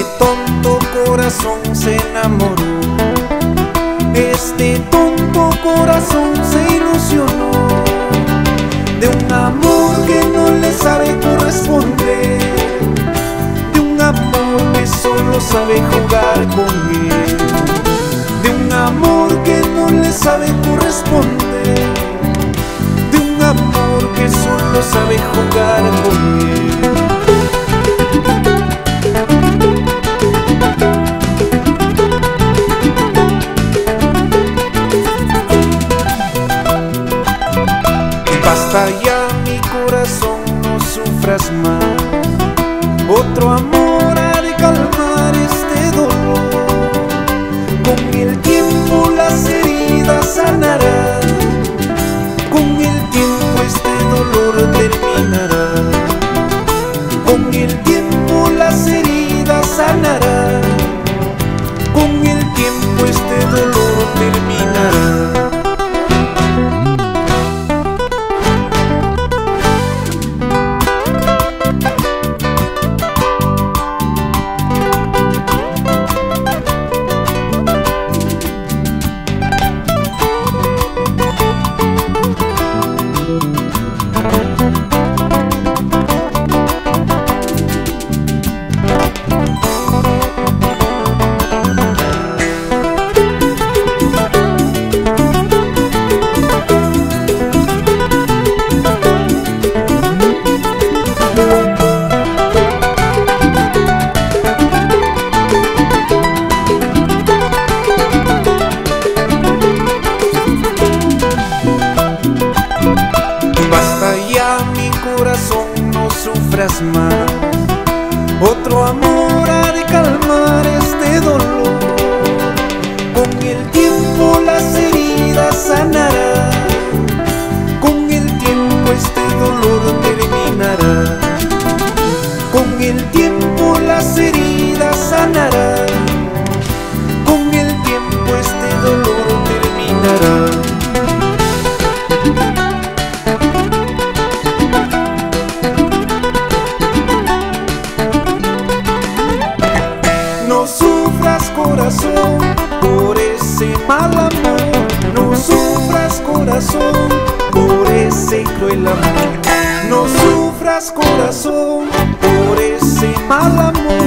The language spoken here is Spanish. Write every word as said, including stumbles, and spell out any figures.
tonto corazón se enamoró, este tonto corazón se ilusionó de un amor que no le sabe corresponder, de un amor que solo sabe jugar con él, de un amor que no le sabe corresponder, de un amor que solo sabe jugar con él. Basta ya, mi corazón, no sufras más, otro amor ha de calmar este dolor. Con el tiempo las heridas sanarán, con el tiempo este dolor terminará, con el tiempo las heridas sanarán, con el tiempo este dolor terminará. No sufras más, otro amor ha de calmar este dolor. Con el tiempo las heridas sanarán, con el tiempo este dolor terminará, con el tiempo las heridas sanarán, con el tiempo este dolor terminará. No sufras, corazón, por ese mal amor, no sufras, corazón, por ese cruel amor, no sufras, corazón, por ese mal amor.